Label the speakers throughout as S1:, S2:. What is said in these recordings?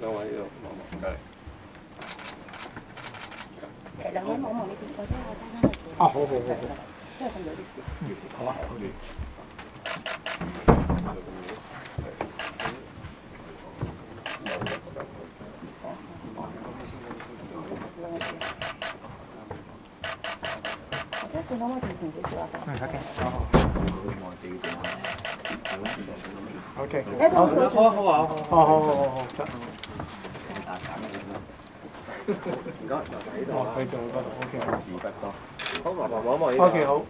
S1: 兩位呢度望望隔離。
S2: 兩位望望呢邊，或者我揸翻去。
S3: 好好好好。
S2: 因為咁有啲
S3: 好啊。
S2: 或者算可唔可以前少少啊？
S3: OK。OK。好。
S1: 唔該，就喺度啦。
S3: 去做嗰度 OK。
S1: 字不多。好，麻煩望一望呢度。
S3: OK 好。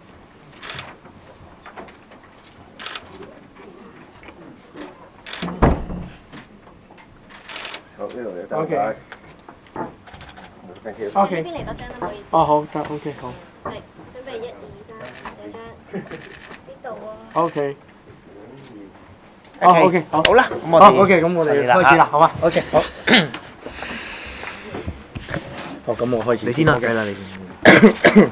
S1: 好，呢度你得。
S3: OK。
S1: Thank you。
S3: OK。
S4: 呢邊嚟多張啦，唔好意思。
S3: 好得 OK 好。
S4: 係，準備1、2、3，有張呢度啊。
S3: OK。
S5: OK
S3: 好。
S5: 好啦，咁我哋
S3: OK 咁我哋開始啦，好嘛 ？OK 好。好，咁我開始。
S5: 你先啦，計啦，你先。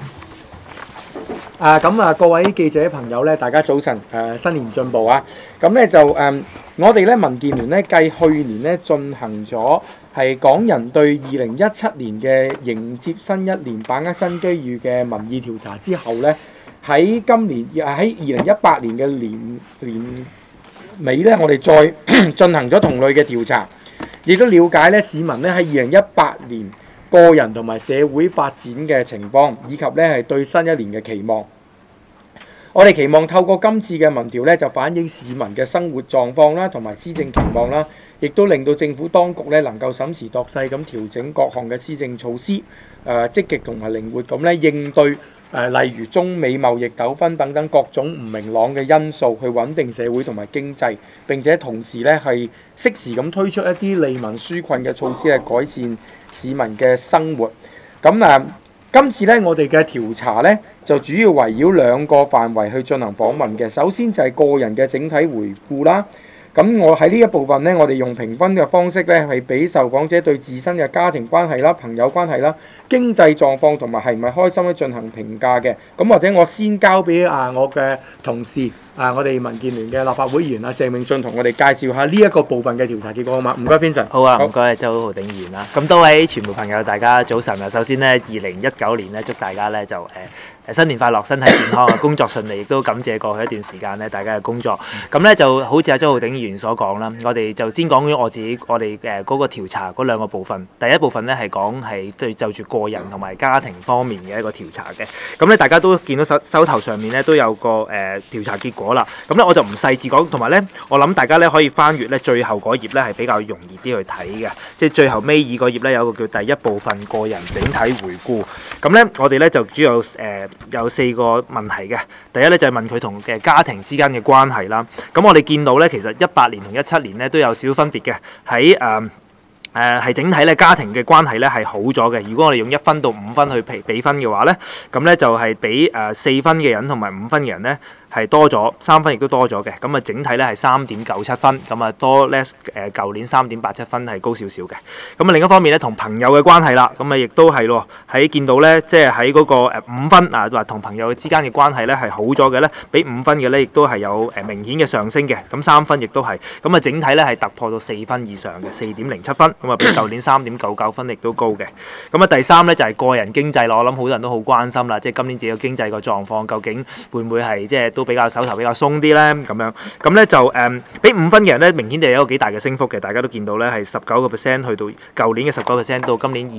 S3: 咁各位記者朋友咧，大家早晨，新年進步啊！咁咧就我哋咧民建聯咧，繼去年咧進行咗係港人對2017年嘅迎接新一年、把握新機遇嘅民意調查之後咧，喺今年喺2018年嘅年尾咧，我哋再進行咗同類嘅調查，亦都了解咧市民咧喺2018年個人同埋社會發展嘅情況，以及咧係對新一年嘅期望。我哋期望透過今次嘅民調咧，就反映市民嘅生活狀況啦，同埋施政期望啦，亦都令到政府當局咧能夠審時度勢咁調整各項嘅施政措施，積極同埋靈活咁咧應對例如中美貿易糾紛等等各種唔明朗嘅因素，去穩定社會同埋經濟，並且同時咧係適時咁推出一啲利民紓困嘅措施，係改善市民嘅生活。咁今次咧我哋嘅調查咧就主要圍繞兩個範圍去進行訪問嘅。首先就係個人嘅整體回顧啦。咁我喺呢一部分咧，我哋用評分嘅方式咧，係俾受訪者對自身嘅家庭關係啦、朋友關係啦、經濟狀況同埋係咪開心咧進行評價嘅。咁或者我先交俾我嘅同事我哋民建聯嘅立法會議員鄭泳舜同我哋介紹下呢一個部分嘅調查結果好嘛？唔該 Vincent。
S5: 好啊，唔該周浩鼎議員啦。咁多位傳媒朋友，大家早晨啊！首先咧，2019年咧，祝大家咧就新年快樂，身體健康啊，工作順利，亦都感謝過去一段時間咧大家嘅工作。咁咧就好似阿周浩鼎議員所講啦，我哋就先講咗我哋嗰個調查嗰兩個部分。第一部分咧係講係對就住個人同埋家庭方面嘅一個調查嘅。咁咧大家都見到手頭上面咧都有個調查結果啦。咁咧我就唔細緻講，同埋咧我諗大家咧可以翻閱咧最後嗰頁咧係比較容易啲去睇嘅，即係最後尾二嗰頁咧有個叫第一部分個人整體回顧。咁咧我哋咧就主要有4個問題嘅。第一咧就係問佢同嘅家庭之間嘅關係啦。咁我哋見到咧其實18年同17年咧都有少少分別嘅，喺係整體咧家庭嘅關係咧係好咗嘅。如果我哋用1分到5分去比分嘅話咧，咁咧就係比4分嘅人同埋5分嘅人咧係多咗，3分亦都多咗嘅。咁整體咧係3.97分，咁多咧舊年3.87分係高少少嘅。咁另一方面咧，同朋友嘅關係啦，咁亦都係咯，喺見到咧，即係喺嗰個5分話同朋友之間嘅關係咧係好咗嘅咧，比5分嘅咧亦都係有明顯嘅上升嘅。咁3分亦都係，咁整體咧係突破到4分以上嘅4.07分，咁比舊年3.99分亦都高嘅。咁第三咧就係個人經濟咯，我諗好多人都好關心啦，即係今年自己嘅經濟個狀況究竟會唔會係即係都比較手頭比較鬆啲咧咁樣。咁咧就比5分嘅人咧明顯地有一個幾大嘅升幅嘅，大家都見到咧係19%去到舊年嘅19%到今年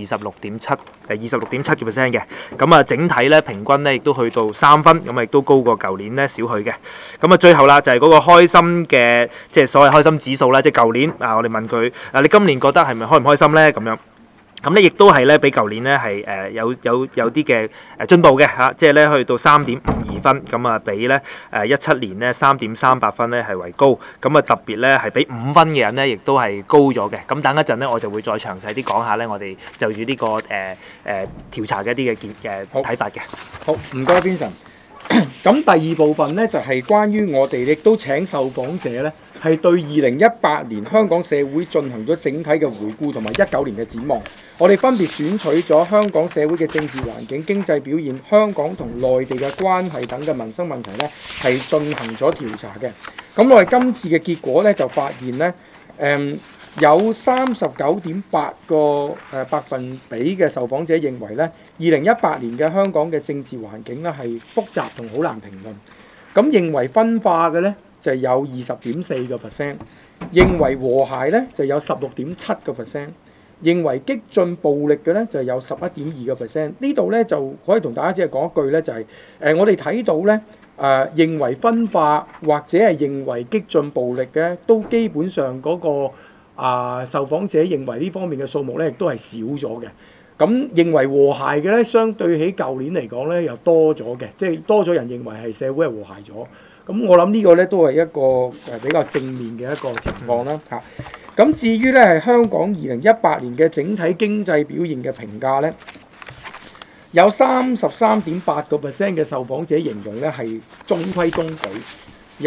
S5: 26.7%嘅。咁整體咧平均咧亦都去到3分，咁亦都高過舊年咧少許嘅。咁最後啦就係嗰個開心嘅即係所謂開心指數啦，即係舊年我哋問佢你今年覺得係咪開唔開心咧咁樣？咁咧亦都係咧比舊年咧係有啲嘅進步嘅嚇，即係咧去到3.52分，咁比咧17年咧3.38分咧係為高，咁特別咧係比5分嘅人咧亦都係高咗嘅。咁等一陣咧我就會再詳細啲講下咧，我哋就住呢個調查嘅一啲嘅睇法嘅。
S3: 好，唔該 Vincent。咁第二部分咧就係關於我哋亦都請受訪者咧係對2018年香港社會進行咗整體嘅回顧同埋19年嘅展望。我哋分別選取咗香港社會嘅政治環境、經濟表現、香港同內地嘅關係等嘅民生問題咧係進行咗調查嘅。咁我哋今次嘅結果咧就發現咧， 有39.8個百分比嘅受訪者認為咧，2018年嘅香港嘅政治環境咧係複雜同好難評論。咁認為分化嘅咧就有20.4%，認為和諧咧就有16.7%，認為激進暴力嘅咧就有11.2%。呢度咧就可以同大家只係講一句咧，就係我哋睇到咧認為分化或者係認為激進暴力嘅，都基本上嗰個受訪者認為呢方面嘅數目咧亦都係少咗嘅。咁認為和諧嘅咧，相對起舊年嚟講咧，又多咗嘅，即係多咗人認為係社會係和諧咗。咁我諗呢個咧都係一個比較正面嘅一個情況啦嚇。咁至於咧係香港2018年嘅整體經濟表現嘅評價咧，有33.8% 嘅受訪者形容咧係中規中矩，有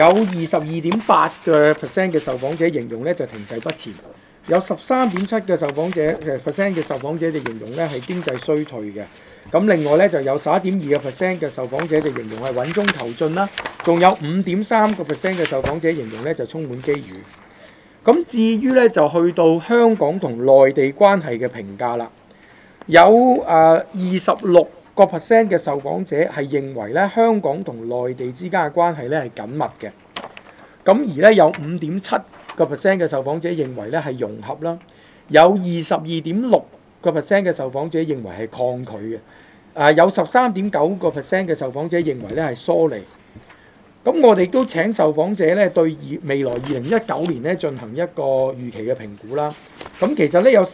S3: 22.8% 嘅受訪者形容咧就停滯不前。有13.7嘅受訪者嘅受訪者就形容咧係經濟衰退嘅，咁另外咧就有11.2% 嘅受訪者就形容係穩中求進啦，仲有5.3% 嘅受訪者形容咧就充滿機遇。咁至於咧就去到香港同內地關係嘅評價啦，有26% 嘅受訪者係認為咧香港同內地之間嘅關係咧係緊密嘅，咁而咧有5.7% 嘅受訪者認為咧係融合啦，有22.6% 嘅受訪者認為係抗拒嘅，有13.9% 嘅受訪者認為咧係疏離。咁我哋都請受訪者咧對未來2019年咧進行一個預期嘅評估啦。咁其實咧有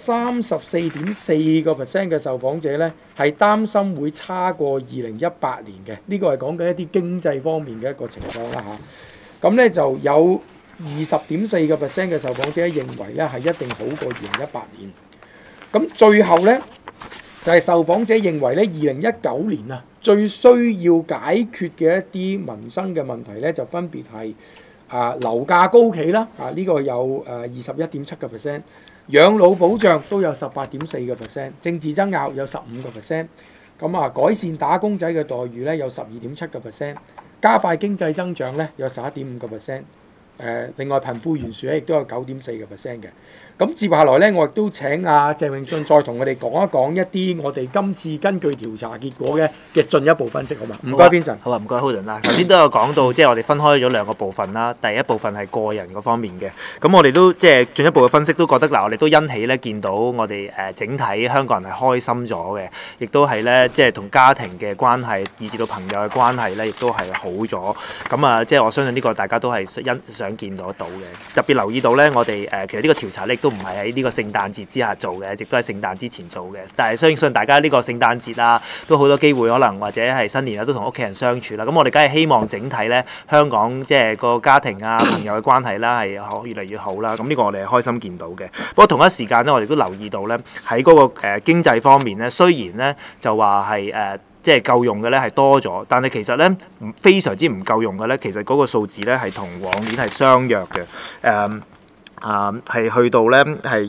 S3: 34.4% 嘅受訪者咧係擔心會差過2018年嘅，呢個係講緊一啲經濟方面嘅一個情況啦嚇。咁咧就有20.4% 嘅受訪者認為咧係一定好過2018年。咁最後咧就係受訪者認為咧2019年最需要解決嘅一啲民生嘅問題咧就分別係樓價高企啦，呢個有21.7%，養老保障都有18.4%，政治爭拗有15%，咁改善打工仔嘅待遇咧有12.7%，加快經濟增長咧有11.5%。另外貧富懸殊咧亦都有9.4%嘅。咁接下來咧，我亦都請鄭泳舜再同我哋講一講一啲我哋今次根據調查結果嘅進一步分析，好嘛？唔該，Vincent。
S5: 好啊，唔該，Holden啦。頭先都有講到，即係我哋分開咗兩個部分啦。第一部分係個人嗰方面嘅，咁我哋都即係進一步嘅分析，都覺得嗱，我哋都欣喜咧見到我哋整體香港人係開心咗嘅，亦都係咧即係同家庭嘅關係，以至到朋友嘅關係咧，亦都係好咗。咁即係我相信呢個大家都係想見到嘅。特別留意到咧，我哋其實呢個調查咧亦都唔係喺呢個聖誕節之下做嘅，亦都係聖誕之前做嘅。但係相信大家呢個聖誕節都好多機會可能或者係新年都同屋企人相處啦。咁我哋梗係希望整體咧香港即係個家庭朋友嘅關係啦係越嚟越好啦。咁呢個我哋係開心見到嘅。不過同一時間咧，我哋都留意到咧喺嗰個經濟方面咧，雖然咧就話係即係夠用嘅咧係多咗，但係其實咧非常之唔夠用嘅咧，其實嗰個數字咧係同往年係相若嘅。係去到咧係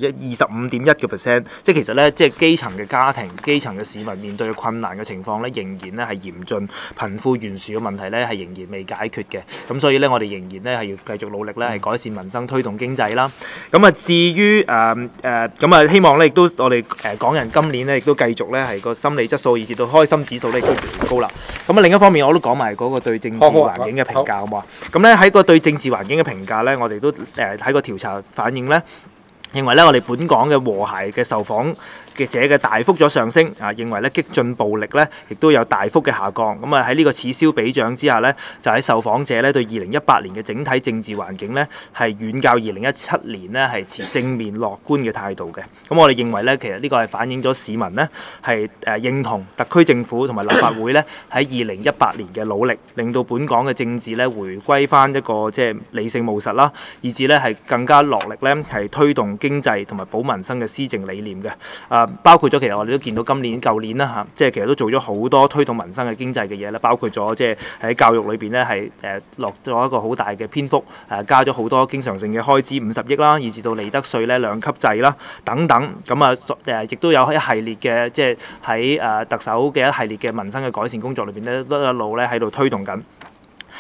S5: 25.1%，即係其實咧即係基層嘅家庭、基層嘅市民面對嘅困難嘅情況咧，仍然咧係嚴峻，貧富懸殊嘅問題咧係仍然未解決嘅。咁所以咧，我哋仍然咧係要繼續努力咧係改善民生、推動經濟啦。咁至於希望咧亦都我哋港人今年咧亦都繼續咧係個心理質素以至到開心指數咧亦都越嚟越高啦。咁另一方面我都講埋嗰個對政治環境嘅評價好嘛？咁咧喺個對政治環境嘅評價咧，我哋都喺個調查反映咧，認為咧我哋本港嘅和諧嘅受訪嘅者嘅大幅咗上升，認為咧激進暴力咧亦都有大幅嘅下降。咁喺呢個此消彼長之下咧，就喺受訪者咧對2018年嘅整體政治環境咧係遠較2017年咧係持正面樂觀嘅態度嘅。咁我哋認為咧，其實呢個係反映咗市民咧係認同特區政府同埋立法會咧喺2018年嘅努力，令到本港嘅政治咧回歸翻一個即係理性務實啦，以至咧係更加落力咧係推動經濟同埋保民生嘅施政理念嘅。包括咗其實我哋都見到今年、舊年啦即係其實都做咗好多推動民生嘅經濟嘅嘢啦，包括咗即係喺教育裏邊咧係落咗一個好大嘅篇幅，加咗好多經常性嘅開支50億啦，以至到利得稅咧2級制啦等等。咁亦都有一系列嘅即係喺特首嘅一系列嘅民生嘅改善工作裏邊咧，都一路咧喺度推動緊。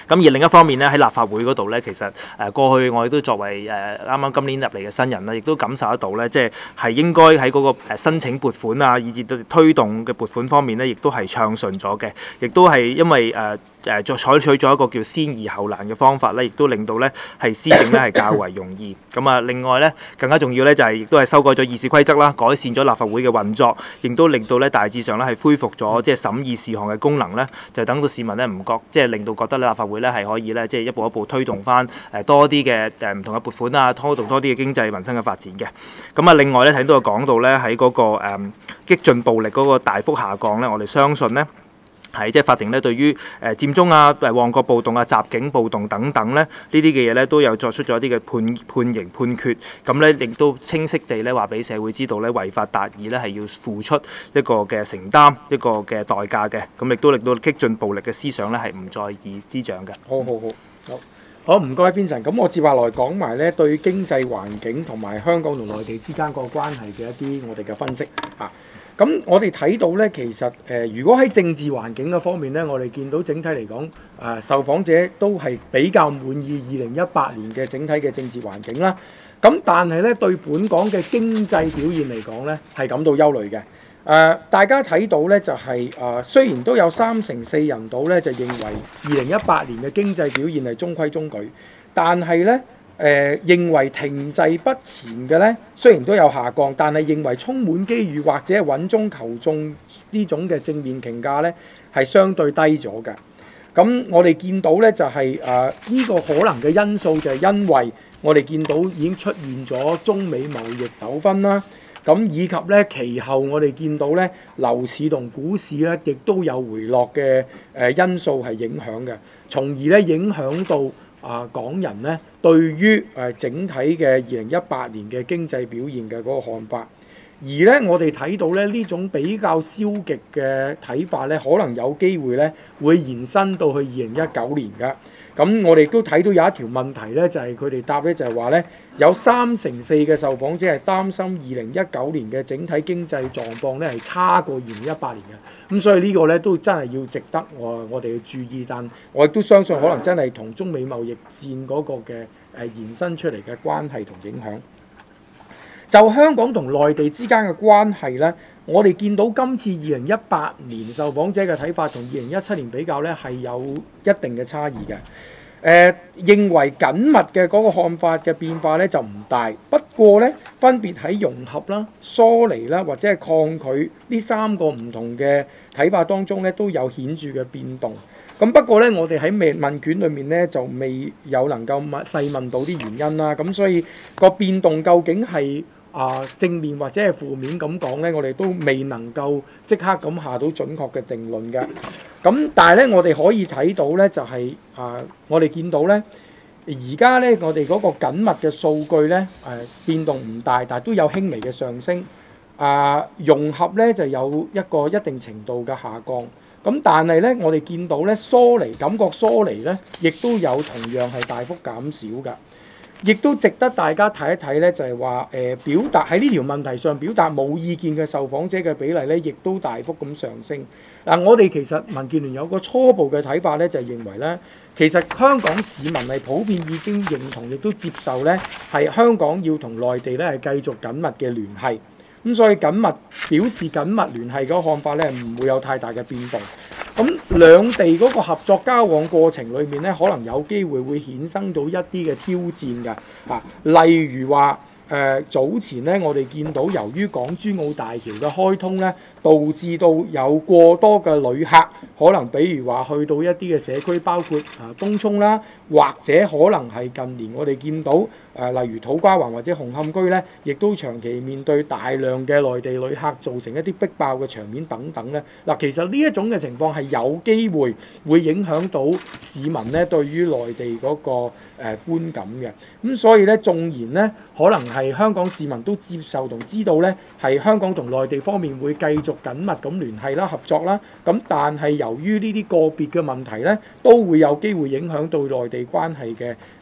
S5: 咁而另一方面咧，喺立法會嗰度咧，其實過去我哋都作為啱啱今年入嚟嘅新人啦，亦都感受得到咧，即係應該喺嗰個申請撥款啊，以至到推動嘅撥款方面咧，亦都係暢順咗嘅，亦都係因為再採取咗一個叫先易後難嘅方法咧，亦都令到咧係施政咧係較為容易。咁啊，另外咧更加重要咧就係亦都係修改咗議事規則啦，改善咗立法會嘅運作，亦都令到咧大致上咧係恢復咗即係審議事項嘅功能咧，就等到市民咧唔覺即係令到覺得咧立法會咧係可以咧即係一步一步推動翻多啲嘅唔同嘅撥款啊，推動多啲嘅經濟民生嘅發展嘅。咁啊，另外咧睇到講到咧喺嗰個激進暴力嗰個大幅下降咧，我哋相信咧。係即係法庭咧，對於佔中啊、旺角暴動啊、襲警暴動等等咧，呢啲嘅嘢咧都有作出咗一啲嘅判刑判決，咁咧亦都清晰地咧話俾社會知道咧，違法達義咧係要付出一個嘅承擔一個嘅代價嘅，咁亦都令到激進暴力嘅思想咧係唔再以滋長嘅。
S3: 好，唔該 Vincent。咁我接下來講埋咧對經濟環境同埋香港同內地之間個關係嘅一啲我哋嘅分析嚇。咁我哋睇到咧，其實如果喺政治環境嘅方面咧，我哋見到整體嚟講，受訪者都係比較滿意2018年嘅整體嘅政治環境啦。咁但係咧，對本港嘅經濟表現嚟講咧，係感到憂慮嘅。大家睇到咧就係雖然都有34%人到咧就認為2018年嘅經濟表現係中規中矩，但係咧認為停滯不前嘅咧，雖然都有下降，但係認為充滿機遇或者穩中求進呢種嘅正面評價咧係相對低咗嘅。咁我哋見到咧就係呢個可能嘅因素就係因為我哋見到已經出現咗中美貿易糾紛啦。咁以及咧，其後我哋見到咧，樓市同股市咧，亦都有回落嘅因素係影響嘅，從而咧影響到港人咧對於整體嘅2018年嘅經濟表現嘅嗰個看法。而咧，我哋睇到咧呢種比較消極嘅睇法咧，可能有機會咧會延伸到去2019年㗎。咁我哋都睇到有一條問題咧，就係佢哋答咧就係話咧，有34%嘅受訪者係擔心2019年嘅整體經濟狀況咧係差過2018年嘅。咁所以呢個咧都真係要值得我哋去注意，但我亦都相信可能真係同中美貿易戰嗰個嘅延伸出嚟嘅關係同影響。就香港同內地之間嘅關係咧，我哋見到今次2018年受訪者嘅睇法同2017年比較咧係有一定嘅差異嘅。認為緊密嘅嗰個看法嘅變化咧就唔大，不過咧分別喺融合啦、疏離啦或者係抗拒呢3個唔同嘅睇法當中咧都有顯著嘅變動。咁不過咧，我哋喺問卷裏面咧就未有能夠細問到啲原因啦。咁所以個變動究竟係正面或者係負面咁講咧，我哋都未能夠即刻咁下到準確嘅定論嘅。咁但係咧，我哋可以睇到咧，就係我哋見到咧，而家咧我哋嗰個緊密嘅數據咧變動唔大，但係都有輕微嘅上升。融合咧就有一個一定程度嘅下降。咁但係咧，我哋見到咧感覺疏離咧，亦都有同樣係大幅減少㗎。亦都值得大家睇一睇咧，就係話表達喺呢條問題上表達冇意見嘅受訪者嘅比例咧，亦都大幅咁上升。我哋其實民建聯有個初步嘅睇法咧，就係認為咧，其實香港市民係普遍已經認同，亦都接受咧，係香港要同內地咧係繼續緊密嘅聯繫。咁所以表示緊密聯繫嗰個看法咧，唔會有太大嘅變動。咁兩地嗰個合作交往過程裏面咧，可能有機會衍生到一啲嘅挑戰㗎。例如話早前咧，我哋見到由於港珠澳大橋嘅開通咧，導致到有過多嘅旅客，可能比如話去到一啲嘅社區，包括東涌啦，或者可能係近年我哋見到例如土瓜灣或者紅磡區咧，亦都長期面對大量嘅內地旅客，造成一啲逼爆嘅場面等等咧。其實呢一種嘅情況係有機會影響到市民咧對於內地嗰個觀感嘅。咁所以咧，縱然咧可能係香港市民都接受同知道咧，係香港同內地方面會繼續緊密咁聯繫啦、合作啦。咁但係由於呢啲個別嘅問題咧，都會有機會影響到內地關係嘅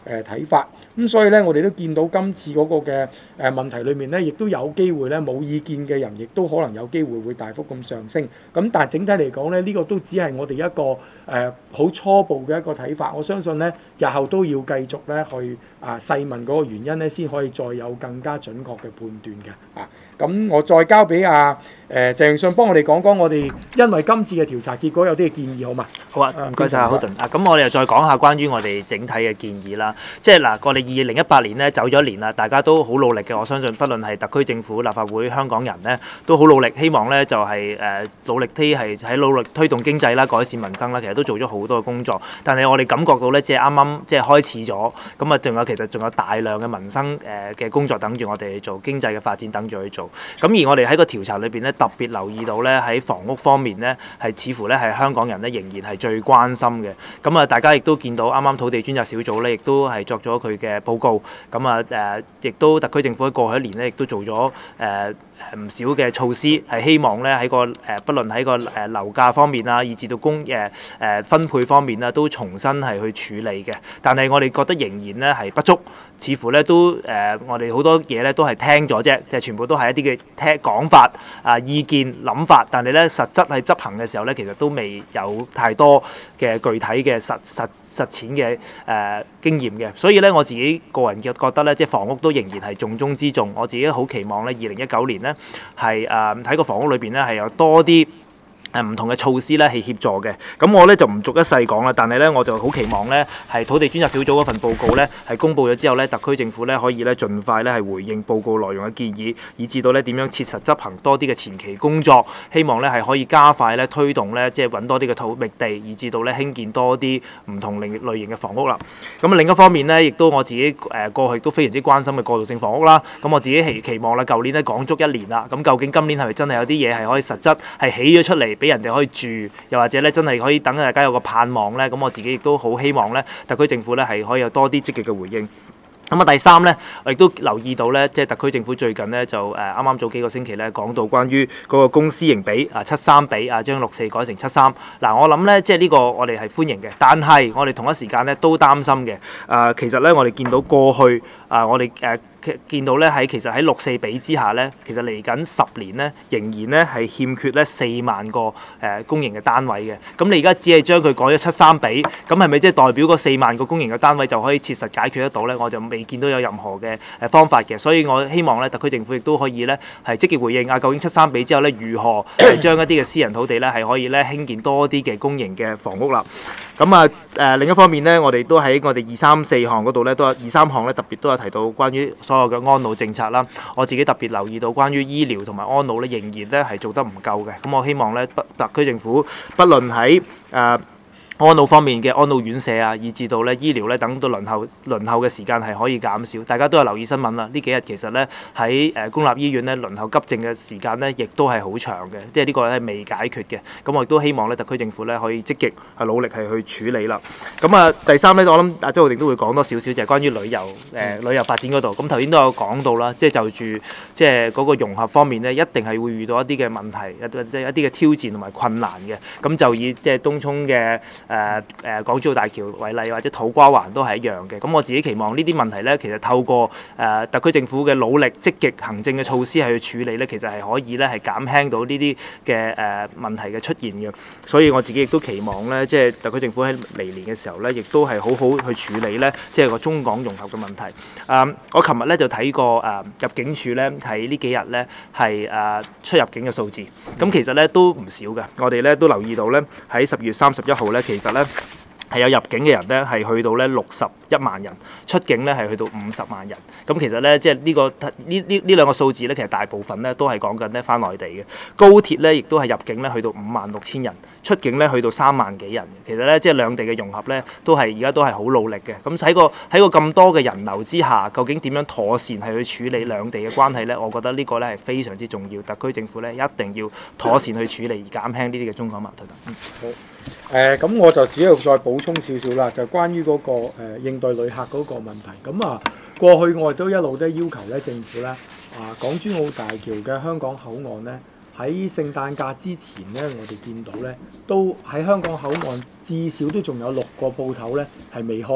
S3: 睇法。咁所以咧，我哋都見到今次嗰個嘅問題裏面咧，亦都有機會咧，冇意見嘅人亦都可能有機會會大幅咁上升。咁但係整體嚟講咧，呢個都只係我哋一個好初步嘅一個睇法。我相信咧，日後都要繼續咧去細問嗰個原因咧，先可以再有更加準確嘅判斷嘅。咁我再交俾鄭泳舜幫我哋講講我哋因為今次嘅調查結果有啲嘅建議好嘛？
S5: 好啊，唔該晒浩頓。咁我哋又再講下關於我哋整體嘅建議啦。即係嗱，我哋2018年咧走咗一年啦，大家都好努力嘅。我相信不論係特區政府、立法會、香港人咧，都好努力，希望咧就係努力推動經濟啦、改善民生啦，其實都做咗好多嘅工作。但係我哋感覺到咧，即係啱啱即係開始咗，咁啊仲有大量嘅民生嘅工作等住我哋去做，經濟嘅發展等住去做。咁而我哋喺個調查裏邊咧，特別留意到咧喺房屋方面咧，係似乎咧係香港人咧仍然係最關心嘅。咁啊，大家亦都見到啱啱土地專責小組咧，亦都係作咗佢嘅報告。咁啊亦都特區政府喺過去一年咧，亦都做咗唔少嘅措施，係希望咧喺個不論喺個樓價方面啊，以至到分配方面啊，都重新係去處理嘅。但係我哋覺得仍然咧係不足，似乎咧都我哋好多嘢咧都係聽咗啫，即係全部都係一啲嘅講法意見諗法，但係咧實質係執行嘅時候咧，其實都未有太多嘅具體嘅實踐嘅經驗嘅。所以咧我自己個人覺得咧，即係房屋都仍然係重中之重。我自己好期望咧2019年咧係喺個房屋裏邊咧係有多啲唔同嘅措施咧係協助嘅。咁我咧就唔逐一細講啦，但係咧我就好期望咧係土地專責小組嗰份報告咧係公佈咗之後咧，特區政府咧可以咧盡快咧係回應報告內容嘅建議，以至到咧點樣切實執行多啲嘅前期工作，希望咧係可以加快咧推動咧即係揾多啲嘅土地，以至到咧興建多啲唔同類型嘅房屋啦。咁另一方面咧，亦都我自己過去都非常之關心嘅過渡性房屋啦。咁我自己期望啦，舊年咧講足一年啦，咁究竟今年係咪真係有啲嘢係可以實質係起咗出嚟？俾人哋可以住，又或者咧真係可以等大家有個盼望咧，咁我自己亦都好希望咧，特區政府咧係可以有多啲積極嘅回應。咁啊，第三咧，我亦都留意到咧，即係特區政府最近咧就啱啱早幾個星期咧講到關於嗰個公私營比7:3比將6:4改成7:3。嗱，我諗咧即係呢個我哋係歡迎嘅，但係我哋同一時間咧都擔心嘅。其實咧我哋見到過去我哋見到咧其實喺6:4比之下咧，其實嚟緊10年咧仍然咧係欠缺咧4萬個公營嘅單位嘅。咁你而家只係將佢改咗7:3比，咁係咪即係代表嗰4萬個公營嘅單位就可以切實解決得到咧？我就未見到有任何嘅方法嘅，所以我希望咧特區政府亦都可以咧係積極回應究竟7:3比之後咧如何將一啲嘅私人土地咧係可以咧興建多啲嘅公營嘅房屋啦。咁另一方面咧，我哋都喺我哋2、3、4項嗰度咧都有2、3項咧特別都有提到關於所有嘅安老政策啦。我自己特別留意到關於醫療同埋安老咧仍然咧係做得唔夠嘅。咁我希望咧特區政府不論喺安老方面嘅安老院舍以至到咧醫療咧等到輪候嘅時間係可以減少。大家都有留意新聞啦，呢幾日其實咧喺公立醫院咧輪候急症嘅時間咧，亦都係好長嘅，即係呢個係未解決嘅。咁我亦都希望咧特區政府咧可以積極努力係去處理啦。咁第三咧，我諗阿周浩鼎都會講多少少，就係關於旅遊發展嗰度。咁頭先都有講到啦，即係就住即係嗰個融合方面咧，一定係會遇到一啲嘅問題，一啲嘅挑戰同埋困難嘅。咁就以即係東涌嘅港珠澳大橋為例，或者土瓜灣都係一樣嘅。咁我自己期望呢啲問題咧，其實透過特區政府嘅努力、積極行政嘅措施係去處理咧，其實係可以咧係減輕到呢啲嘅問題嘅出現嘅。所以我自己亦都期望咧，即係特區政府喺嚟年嘅時候咧，亦都係好好去處理咧，即係個中港融合嘅問題。我琴日咧就睇過入境處咧喺呢幾日咧係出入境嘅數字，咁其實咧都唔少嘅。我哋咧都留意到咧喺10月31號咧，其實咧係有入境嘅人咧係去到咧61萬人，出境咧係去到50萬人。咁其實咧即係呢兩個數字咧，其實大部分咧都係講緊咧返內地嘅。高鐵咧亦都係入境咧去到56,000人，出境咧去到3萬幾人。其實咧即係兩地嘅融合咧都係而家都係好努力嘅。咁喺個咁多嘅人流之下，究竟點樣妥善係去處理兩地嘅關係咧？我覺得呢個咧係非常之重要。特區政府咧一定要妥善去處理，而減輕呢啲嘅中港矛盾。
S3: 好。咁我就只要再補充少少啦，就關於嗰個應對旅客嗰個問題。咁過去我哋都一路都要求咧政府咧港珠澳大橋嘅香港口岸咧喺聖誕假之前咧，我哋見到咧都喺香港口岸至少都仲有6個鋪頭咧係未開嘅。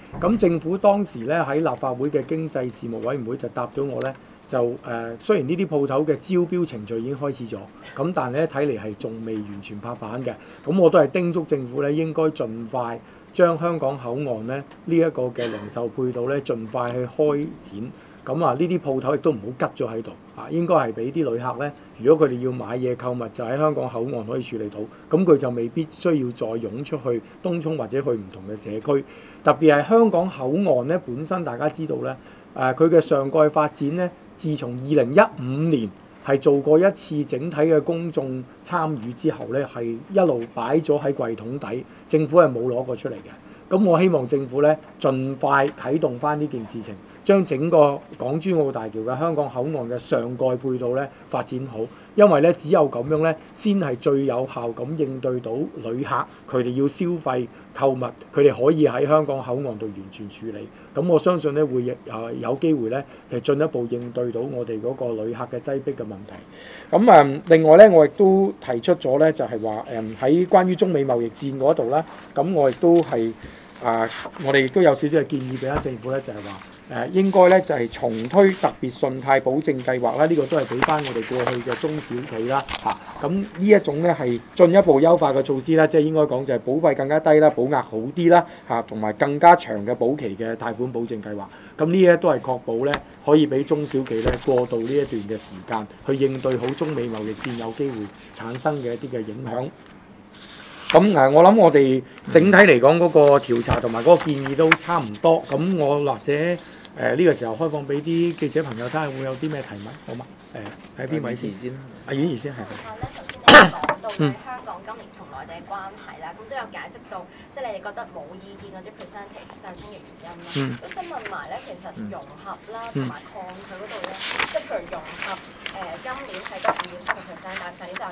S3: 咁政府當時咧喺立法會嘅經濟事務委員會就答咗我咧，就雖然呢啲鋪頭嘅招標程序已經開始咗，咁但係咧睇嚟係仲未完全拍板嘅。咁我都係叮囑政府咧應該盡快將香港口岸咧呢一個嘅零售配套咧盡快去開展。咁啊，呢啲鋪頭亦都唔好吉咗喺度啊，應該係俾啲旅客咧，如果佢哋要買嘢購物，就喺香港口岸可以處理到，咁佢就未必需要再湧出去東涌或者去唔同嘅社區。特別係香港口岸咧，本身大家知道咧，佢嘅上蓋發展咧，自從2015年係做過一次整體嘅公眾參與之後咧，係一路擺咗喺櫃桶底，政府係冇攞過出嚟嘅。咁我希望政府咧盡快啟動翻呢件事情，將整個港珠澳大橋嘅香港口岸嘅上蓋配套咧發展好，因為咧只有咁樣咧，先係最有效咁應對到旅客佢哋要消費購物，佢哋可以喺香港口岸度完全處理。咁我相信咧會有機會咧係進一步應對到我哋嗰個旅客嘅擠迫嘅問題。咁另外咧，我亦都提出咗咧，就係話喺關於中美貿易戰嗰度啦，咁我亦都係我哋亦都有少少嘅建議俾啦政府咧，就係話應該咧就係重推特別信貸保證計劃啦，呢個都係俾翻我哋過去嘅中小企啦嚇。咁呢一種咧係進一步優化嘅措施啦，即係應該講就係保費更加低啦，保額好啲啦嚇，同埋更加長嘅保期嘅貸款保證計劃。咁呢啲都係確保咧可以俾中小企咧過渡呢一段嘅時間，去應對好中美貿易戰有機會產生嘅一啲嘅影響。咁我諗我哋整體嚟講嗰個調查同埋嗰個建議都差唔多。咁我或者呢個時候開放俾啲記者朋友睇下會有啲咩提問，好嗎？睇邊位先？阿婉儀先係。
S4: 頭先你講到咧香港今年同內地嘅關係啦，咁都有解釋到，即係你哋覺得冇意見嗰啲 percentage 上升嘅原因啦。都想問埋咧，其實融合啦同埋抗拒嗰度咧，即係譬如融合今年係得5.7%，但係上年就有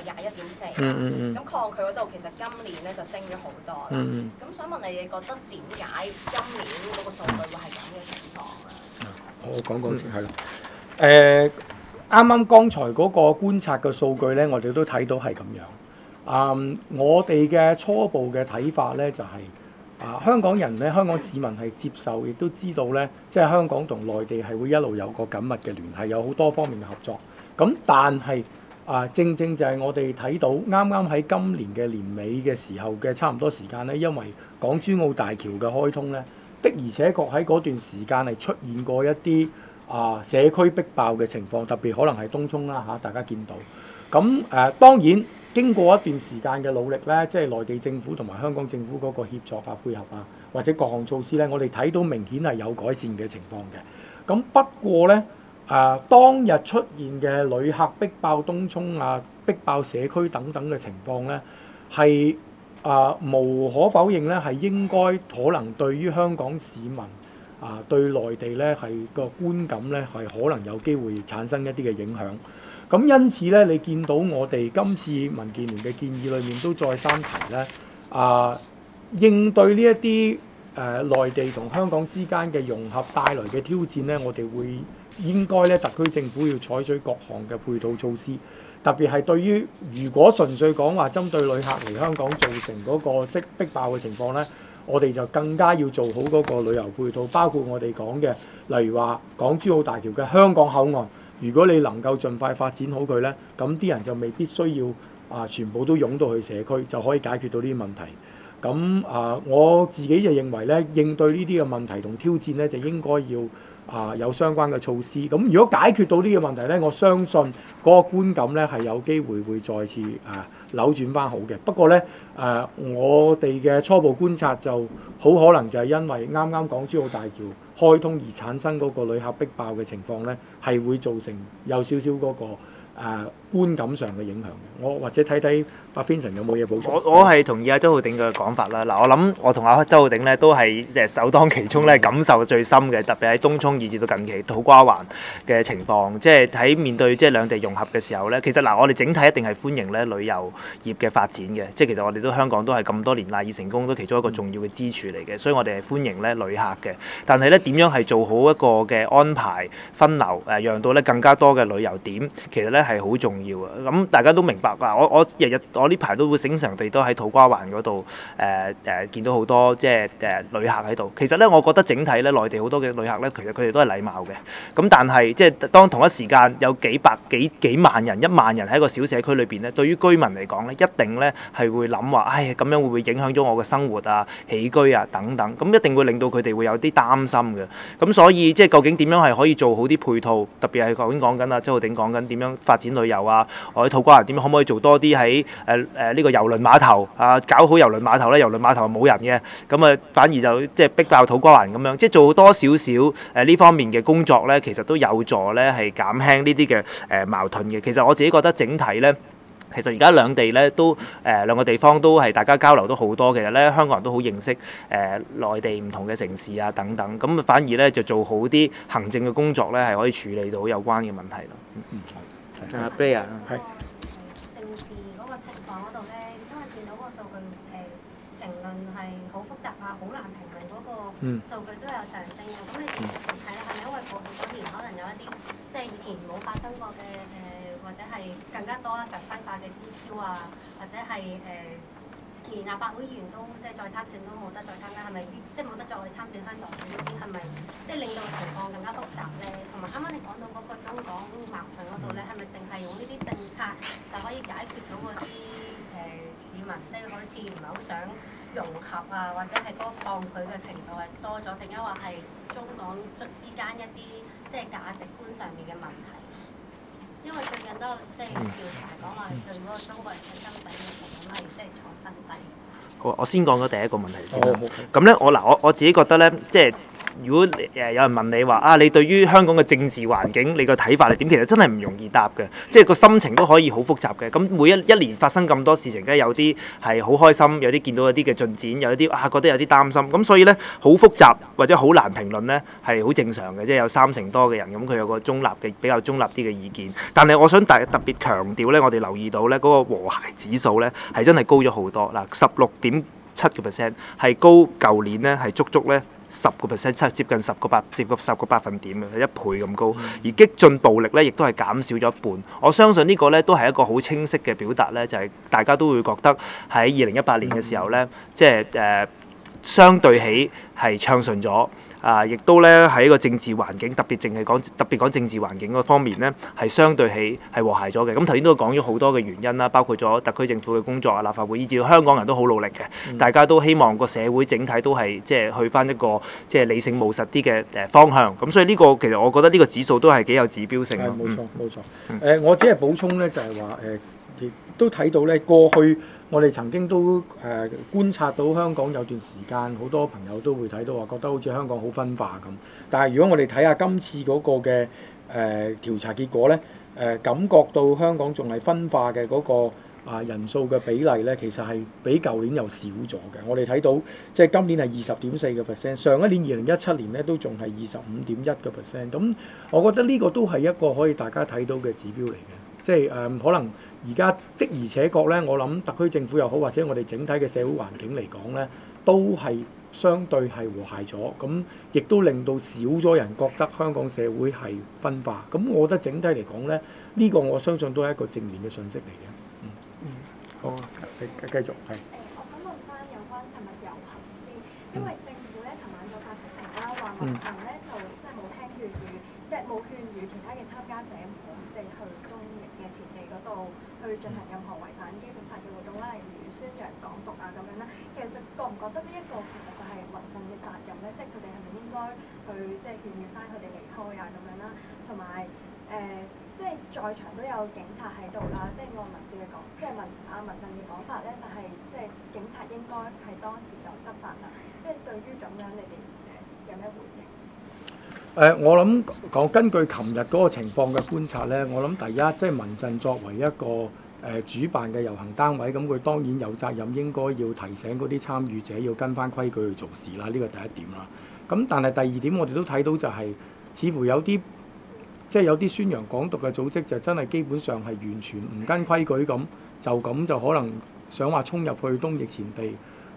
S4: 21.4%。咁抗拒嗰度其實今年咧就升咗好多啦。咁想問你哋覺得點解今年嗰個數據會係咁嘅情況啊？
S3: 我講先係啦。啱啱剛才嗰個觀察嘅數據咧，我哋都睇到係咁樣。我哋嘅初步嘅睇法咧就係香港人咧，香港市民係接受，亦都知道咧，即係香港同內地係會一路有個緊密嘅聯繫，有好多方面嘅合作。咁但係正正就係我哋睇到啱啱喺今年嘅年尾嘅時候嘅差唔多時間咧，因為港珠澳大橋嘅開通咧，的而且確喺嗰段時間係出現過一啲社區逼爆嘅情況，特別可能係東涌啦嚇，大家見到。咁當然經過一段時間嘅努力咧，即係內地政府同埋香港政府嗰個協作配合或者各項措施咧，我哋睇到明顯係有改善嘅情況嘅。咁不過咧，當日出現嘅旅客逼爆東涌逼爆社區等等嘅情況咧，係無可否認咧，係應該可能對於香港市民對內地咧係個觀感咧係可能有機會產生一啲嘅影響。咁因此咧，你見到我哋今次民建聯嘅建議裏面都再三提咧，應對呢一啲內地同香港之間嘅融合帶來嘅挑戰咧，我哋會應該咧特區政府要採取各項嘅配套措施，特別係對於如果純粹講話針對旅客嚟香港造成嗰個即逼爆嘅情況咧，我哋就更加要做好嗰個旅遊配套，包括我哋講嘅，例如話港珠澳大橋嘅香港口岸，如果你能夠盡快發展好佢咧，咁啲人就未必需要全部都湧到去社區，就可以解決到呢啲問題。咁我自己就認為咧，應對呢啲嘅問題同挑戰咧，就應該要有相關嘅措施。咁如果解決到呢個問題咧，我相信嗰個觀感咧係有機會會再次扭轉翻好嘅。不過咧我哋嘅初步觀察就好可能就係因為啱啱港珠澳大橋開通而產生嗰個旅客逼爆嘅情況咧，係會造成有少少嗰個觀感上嘅影響嘅。我或者睇睇阿 Vincent 有冇嘢補充？
S5: 我係同意阿周浩鼎嘅講法啦。嗱，我諗我同阿周浩鼎咧都係首當其衝咧，感受最深嘅，特別喺東涌以至到近期土瓜灣嘅情況，即係喺面對即係兩地融合嘅時候咧，其實嗱，我哋整體一定係歡迎咧旅遊業嘅發展嘅，即係其實我哋都香港都係咁多年賴以成功，都其中一個重要嘅支柱嚟嘅，所以我哋係歡迎咧旅客嘅。但係咧點樣係做好一個嘅安排分流，讓到咧更加多嘅旅遊點，其實咧係好重要啊！咁大家都明白㗎。我日日我呢排都會經常地都喺土瓜灣嗰度見到好多即係旅客喺度。其實咧，我覺得整體咧內地好多嘅旅客咧，其實佢哋都係禮貌嘅。咁但係即係當同一時間有幾萬人、1萬人喺一個小社區裏邊咧，對於居民嚟講咧，一定咧係會諗話，唉咁樣會唔會影響咗我嘅生活啊、起居啊等等？咁一定會令到佢哋會有啲擔心嘅。咁所以即係究竟點樣係可以做好啲配套？特別係頭先講緊啊，周浩鼎講緊點樣發展旅遊啊，我喺土瓜灣點樣可唔可以做多啲喺呢個郵輪碼頭啊，搞好郵輪碼頭咧，郵輪碼頭冇人嘅，咁啊反而就即係逼爆土瓜灣咁樣，即係做多少少呢方面嘅工作咧，其實都有助咧係減輕呢啲嘅矛盾嘅。其實我自己覺得整體咧。其實而家兩地咧都兩個地方都係大家交流都好多，其實咧香港人都好認識內地唔同嘅城市啊等等，咁反而咧就做好啲行政嘅工作咧，係可以處理到有關嘅問題咯。
S1: 阿 Blair
S3: 係
S4: 政治嗰個情況嗰度咧，因為見到個數據評論係好複雜啊，好難評論嗰個數據都有上升嘅。咁你睇係咪因為過去嗰年可能有一啲即係以前冇發生過嘅或者係更加多啦，常分化嘅 DQ 啊，或者係連立法會議員都即係再參選都冇得再參加，係咪即係冇得再參選香港呢啲係咪即係令到情況更加複雜咧？同埋啱啱你講到嗰個中港矛盾嗰度咧，係咪淨係用呢啲政策就可以解決到嗰啲市民即係好似唔係好想融合啊，或者係嗰個抗拒嘅程度係多咗，定係話係中港之間一啲即係價值觀上面嘅問題？因為最近都即係調查講話對嗰個中國人嘅身份認同咁係即係創新低。
S5: 我先講咗第一個問題先啦。咁咧，我自己覺得咧，即係如果有人問你話啊，你對於香港嘅政治環境你個睇法係點？其實真係唔容易答嘅，即係個心情都可以好複雜嘅。咁每一年發生咁多事情，梗係有啲係好開心，有啲見到有啲嘅進展，有啲覺得有啲擔心。咁所以咧，好複雜或者好難評論咧，係好正常嘅。即係有30%多嘅人，咁佢有個比較中立啲嘅意見。但係我想特別強調咧，我哋留意到咧嗰個和諧指數咧係真係高咗好多嗱，16.7%係高舊年咧係足咧10%，接近10個百分點嘅，1倍咁高。而激進暴力咧亦都係減少咗一半。我相信呢個咧都係一個好清晰嘅表達咧，就係大家都會覺得喺2018年嘅時候咧，即係相對起係暢順咗。亦都咧喺個政治環境，特別講政治環境嗰方面咧，係相對起係和諧咗嘅。咁頭先都講咗好多嘅原因啦，包括咗特區政府嘅工作啊、立法會以至到香港人都好努力嘅，大家都希望個社會整體都係即係去返一個即係理性務實啲嘅方向。咁所以呢個其實我覺得呢個指數都係幾有指標性咯。
S3: 冇錯。我只係補充咧，就係話亦都睇到咧過去。我哋曾經都觀察到香港有段時間，好多朋友都會睇到話，覺得好似香港好分化咁。但係如果我哋睇下今次嗰個嘅調查結果咧，感覺到香港仲係分化嘅嗰個人數嘅比例咧，其實係比舊年又少咗嘅。我哋睇到即係今年係20.4%，上一年2017年咧都仲係25.1%。咁我覺得呢個都係一個可以大家睇到嘅指標嚟嘅。即係可能而家的而且確咧，我諗特區政府又好，或者我哋整體嘅社會環境嚟講咧，都係相對係和諧咗。咁亦都令到少咗人覺得香港社會係分化。咁我覺得整體嚟講咧，呢個我相信都係一個正面嘅訊息嚟嘅。好，繼續係。
S6: 我想問翻有關尋日遊行先，因為政府咧尋晚就發聲明啦，話民陣咧就即係冇聽勸喻，即係冇勸喻其他嘅參加者唔好即係去東翼嘅前地嗰度去進行任何違反基本法嘅活動啦，例如宣揚港獨啊咁樣啦。其實覺唔覺得呢一個其實就係民陣嘅責任咧？即係佢哋係咪應該去即係勸喻翻佢哋離開啊咁樣啦？同埋即係在場都有警察喺度啦，即係按民陣嘅講，即係民陣嘅講法咧，就係即係警察應該係當時就執法啦。即係對於咁樣，你哋有咩回應？
S3: 我諗講根據琴日嗰個情況嘅觀察咧，我諗第一即係民陣作為一個主辦嘅遊行單位，咁佢當然有責任應該要提醒嗰啲參與者要跟翻規矩去做事啦，呢個第一點啦。咁但係第二點我哋都睇到就係似乎有啲即係有啲宣揚港獨嘅組織就真係基本上係完全唔跟規矩咁，就可能想話衝入去東翼前地。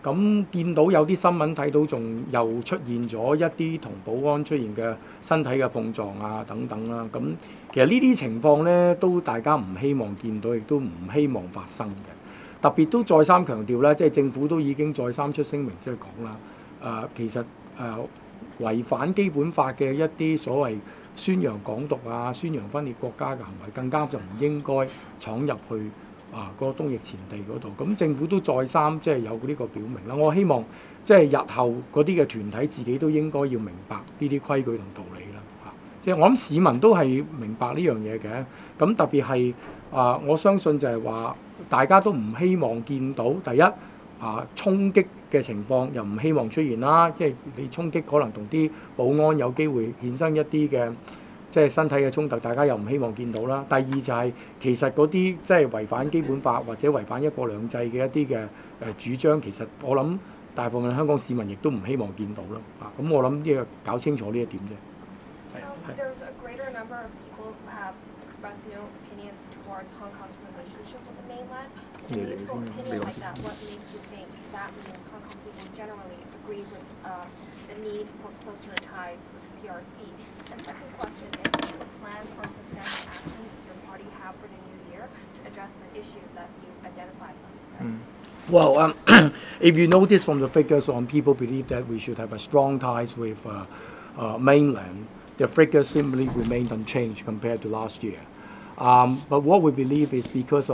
S3: 咁見到有啲新聞睇到仲又出現咗一啲同保安出現嘅身體嘅碰撞啊等等啦。咁其實呢啲情況咧都大家唔希望見到，亦都唔希望發生嘅。特別都再三強調啦，即係政府都已經再三出聲明即係講啦。其實違反基本法嘅一啲所謂宣揚港獨啊、宣揚分裂國家嘅行為，更加就唔應該闖入去嗰個東翼前地嗰度。咁政府都再三即係有呢個表明啦。我希望即係日後嗰啲嘅團體自己都應該要明白呢啲規矩同道理啦。即係我諗市民都係明白呢樣嘢嘅。咁特別係我相信就係話大家都唔希望見到第一衝擊嘅情況，又唔希望出現啦。即係你衝擊可能同啲保安有機會衍生一啲嘅即係身體嘅衝突，大家又唔希望見到啦。第二就係其實嗰啲即係違反基本法或者違反一國兩制嘅一啲嘅主張，其實我諗大部分香港市民亦都唔希望見到啦。咁我諗呢個搞清楚呢一點啫。
S6: There's a greater number of people who have expressed no opinions towards Hong Kong's relationship with the mainland. A neutral opinion like that, what makes you think that means Hong Kong people generally agree with the need for closer ties with the PRC? And second question is, what plans or substantial actions does your party have for the new year to address the issues that you identified from the start?
S3: Well, if you notice from the figures on people believe that we should have a strong ties with mainland, the figures simply remained unchanged compared to last year. But what we believe is because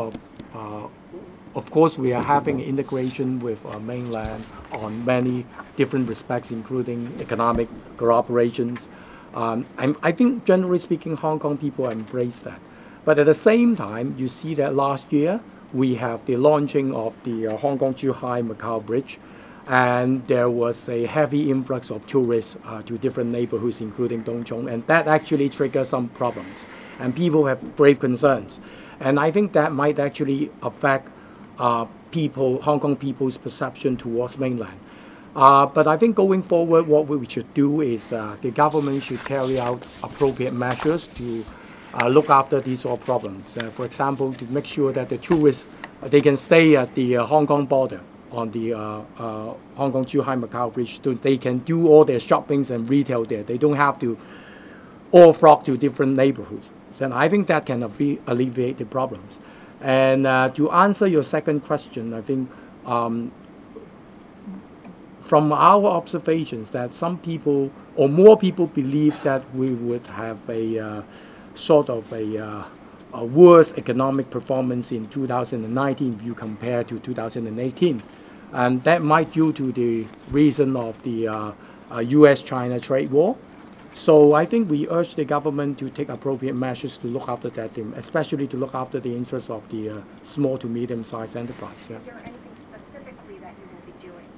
S3: of course, we are having integration with mainland on many different respects, including economic cooperations. I think, generally speaking, Hong Kong people embrace that. But at the same time, you see that last year we have the launching of the Hong Kong-Zhuhai-Macau Bridge, and there was a heavy influx of tourists to different neighborhoods, including Tung Chung, and that actually triggered some problems. And people have grave concerns. And I think that might actually affect Hong Kong people's perception towards mainland. But I think going forward, what we should do is the government should carry out appropriate measures to look after these all problems. For example, to make sure that the tourists, they can stay at the Hong Kong border on the Hong Kong-Zhuhai-Macau Bridge. So they can do all their shoppings and retail there. They don't have to all flock to different neighborhoods. And I think that can alleviate the problems. And to answer your second question, I think from our observations that some people or more people believe that we would have a sort of a worse economic performance in 2019 if you compare to 2018. And that might due to the reason of the US-China trade war. So I think we urge the government to take appropriate measures to look after that, especially to look after the interests of the small to medium-sized enterprise. Yeah.
S6: Is there anything specifically that you will be doing?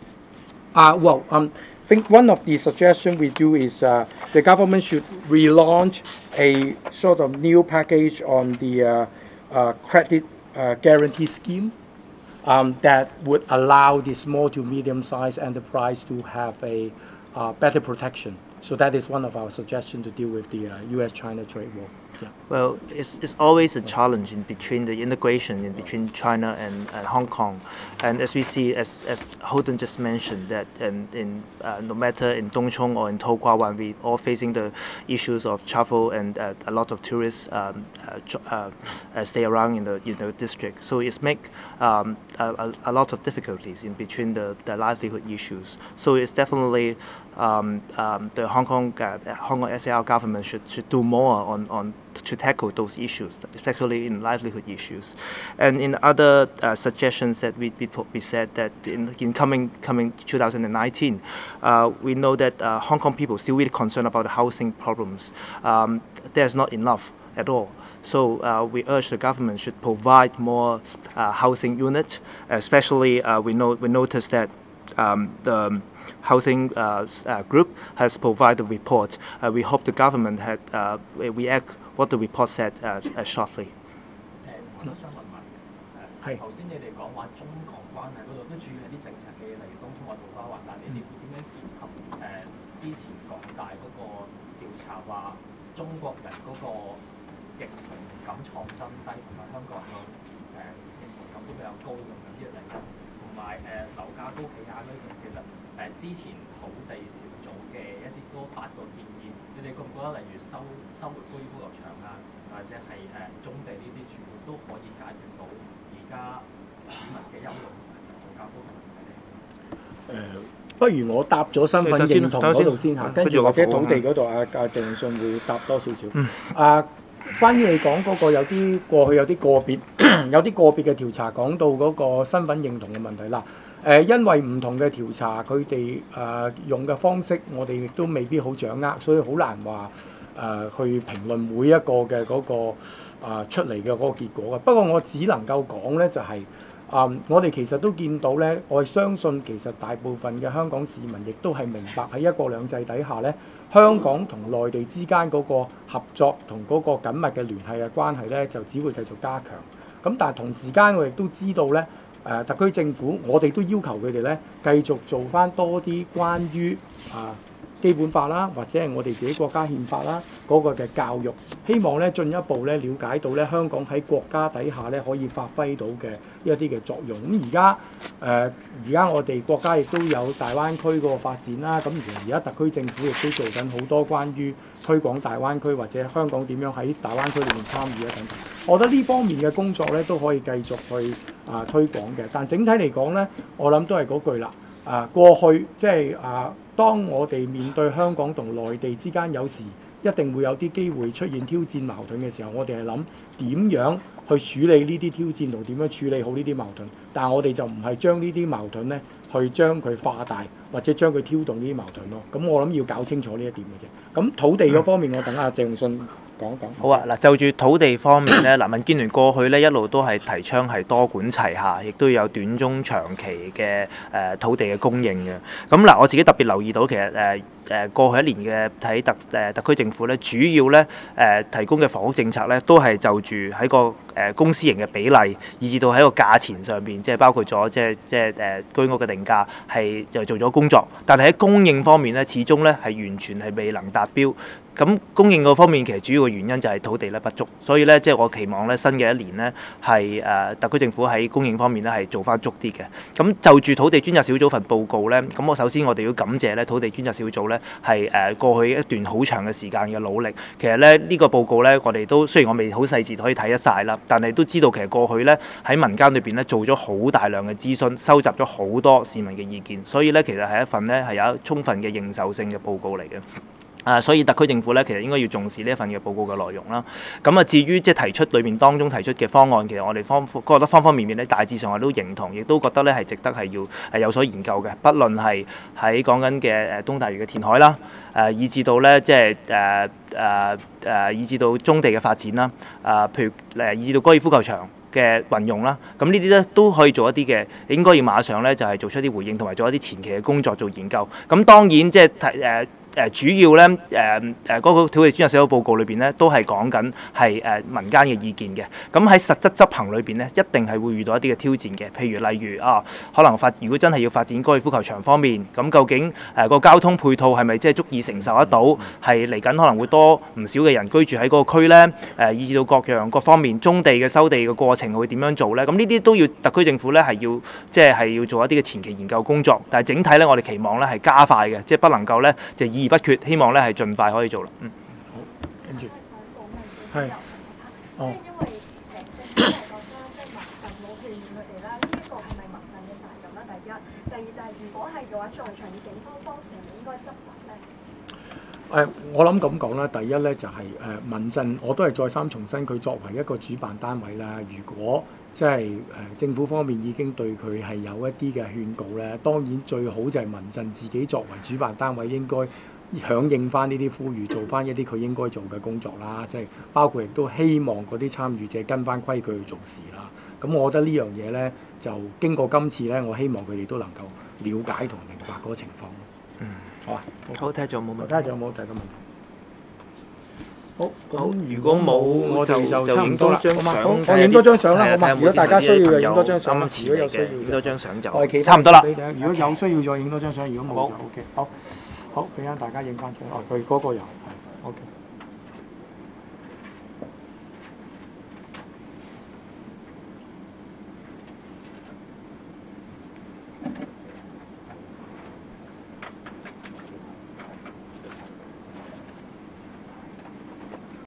S3: I think one of the suggestions we do is the government should relaunch a sort of new package on the credit guarantee scheme that would allow the small to medium-sized enterprise to have a better protection. So that is one of our suggestions to deal with the US-China trade war. Yeah.
S5: Well, it's always a challenge in between the integration in between China and Hong Kong, and as we see, as Holden just mentioned, that no matter in Tung Chung or in To Kwa Wan, we all facing the issues of travel and a lot of tourists stay around in the district. So it's make a lot of difficulties in between the livelihood issues. So it's definitely the Hong Kong SAR government should do more on to tackle those issues, especially in livelihood issues. And in other suggestions that we said that in coming 2019, we know that Hong Kong people still really concerned about the housing problems. There's not enough at all. So we urge the government should provide more housing units, especially we noticed that the housing group has provided a report. We hope the government had react what the report said shortly.
S7: 我都想問頭先你哋講話中港關係嗰度都主要係啲政策嘅嘢，例如東涌或土瓜灣，但係你哋會點樣結合之前港大嗰個調查話中國人嗰個認同感創新低，同埋香港人個認同感都比較高咁樣呢個第一。 埋樓價高企壓嗰啲，其實之前土地小組嘅一啲嗰8個建議，你哋覺唔覺得例如收回高爾夫球場啊，或者係棕地呢啲，全部都可以解決到而家市民嘅憂慮同埋樓價高嘅問題咧？
S3: 不如我答咗身份認同嗰度先嚇，跟住或者土地嗰度阿鄭泳舜會答多少少。關於你講嗰個有啲過去有啲個別有啲個別嘅調查講到嗰個身份認同嘅問題啦。因為唔同嘅調查，佢哋用嘅方式，我哋亦都未必好掌握，所以好難話去評論每一個嘅嗰個出嚟嘅嗰個結果嘅。不過我只能夠講咧，就係我哋其實都見到咧，我相信其實大部分嘅香港市民亦都係明白喺一國兩制底下咧，香港同內地之間嗰個合作同嗰個緊密嘅聯繫嘅關係咧，就只會繼續加強。咁但係同時間我亦都知道咧，特區政府我哋都要求佢哋咧繼續做翻多啲關於基本法啦，或者係我哋自己國家憲法啦嗰個嘅教育，希望咧進一步咧了解到咧香港喺國家底下咧可以發揮到嘅一啲嘅作用。咁而家我哋國家亦都有大灣區嗰個發展啦，咁而家特區政府亦都做緊好多關於推廣大灣區或者香港點樣喺大灣區裏面參與啊等等。我覺得呢方面嘅工作咧都可以繼續去推廣嘅。但整體嚟講咧，我諗都係嗰句啦。過去即係當我哋面對香港同內地之間有時一定會有啲機會出現挑戰矛盾嘅時候，我哋係諗點樣去處理呢啲挑戰同點樣處理好呢啲矛盾。但係我哋就唔係將呢啲矛盾咧去將佢化大或者將佢挑動呢啲矛盾咯。咁我諗要搞清楚呢一點嘅啫。咁土地嗰方面，我等阿鄭泳舜講講。
S5: 好啊，嗱，就住土地方面咧，民建聯過去咧一路都係提倡係多管齊下，亦都有短中長期嘅土地嘅供應嘅。咁嗱，我自己特別留意到其實過去一年嘅特區政府咧，主要咧提供嘅房屋政策咧，都係就住喺個公私營嘅比例，以至到喺個價錢上邊，即係包括咗即係居屋嘅定價係就做咗工作，但係喺供應方面咧，始終咧係完全係未能達標。咁供應嗰方面其實主要嘅原因就係土地咧不足，所以咧即係我期望咧新嘅一年咧係特區政府喺供應方面咧係做翻足啲嘅。咁就住土地專責小組份報告咧，咁我首先我哋要感謝咧土地專責小組咧係過去一段好長嘅時間嘅努力。其實咧呢個報告咧，我哋都雖然我未好細緻可以睇得晒啦，但係都知道其實過去咧喺民間裏邊咧做咗好大量嘅諮詢，收集咗好多市民嘅意見，所以咧其實係一份咧係有充分嘅認受性嘅報告嚟嘅。所以特區政府咧，其實應該要重視呢一份嘅報告嘅內容啦。咁至於即係提出裏面當中提出嘅方案，其實我哋覺得方方面面咧，大致上我都認同，亦都覺得咧係值得係要有所研究嘅。不論係喺講緊嘅東大嶼嘅填海啦，以至到咧即係以至到棕地嘅發展啦，譬如以至到高爾夫球場嘅運用啦，咁呢啲咧都可以做一啲嘅，應該要馬上咧就係做出一啲回應，同埋做一啲前期嘅工作做研究。咁當然即係主要咧嗰個土地專責小組報告裏邊咧，都係講緊係民間嘅意見嘅。咁喺實質執行裏邊咧，一定係會遇到一啲嘅挑戰嘅。譬如例如可能如果真係要發展高爾夫球場方面，咁究竟個交通配套係咪即係足以承受得到？係嚟緊可能會多唔少嘅人居住喺嗰個區咧？以至到各方面棕地嘅收地嘅過程會點樣做咧？咁呢啲都要特區政府咧係要即係要做一啲嘅前期研究工作。但係整體咧，我哋期望咧係加快嘅，即係不能夠咧就議而不決，希望咧係盡快可以做啦。
S3: 好，跟住
S6: 係。哦。即係因為政府係覺得即係民陣冇勸喻佢哋啦，呢一個係咪民陣嘅責任啦？第一，第二就係如果係嘅話，在場嘅警方當時係咪應該執法咧？
S3: 我諗咁講啦，第一咧就係民陣，我都係再三重申，佢作為一個主辦單位啦，如果即係政府方面已經對佢係有一啲嘅勸告咧，當然最好就係民陣自己作為主辦單位應該響應翻呢啲呼籲，做翻一啲佢應該做嘅工作啦，即係包括亦都希望嗰啲參與者跟翻規矩去做事啦。咁我覺得呢樣嘢咧，就經過今次咧，我希望佢哋都能夠了解同明白嗰個情況。好啊，
S5: 好，睇下仲有冇問題？
S3: 睇下仲有冇第二個問題。好，
S5: 如果冇，我哋就影多張相。
S3: 我影多張相啦，好嘛？如果大家需要就影多張相。如果有需要，
S5: 影多張相就
S3: 差唔多啦。如果有需要再影多張相，如果冇就 OK。好，俾翻大家影翻相。佢嗰個又。